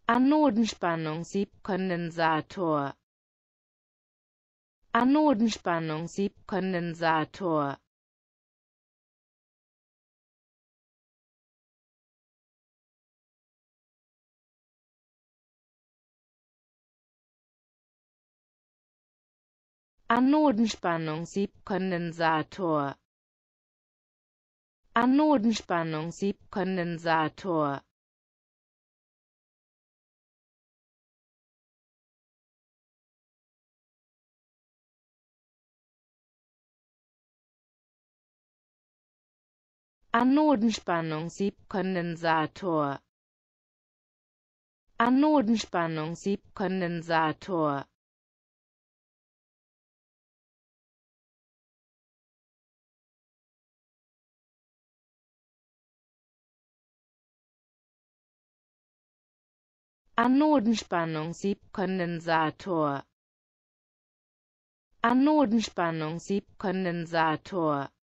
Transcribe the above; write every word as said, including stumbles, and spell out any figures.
Anodenspannung Siebkondensator, Anodenspannung Siebkondensator, Anodenspannung Siebkondensator, Anodenspannung Siebkondensator, Anodenspannung Siebkondensator, Anodenspannung Siebkondensator, Anodenspannung Siebkondensator, Anodenspannung Siebkondensator.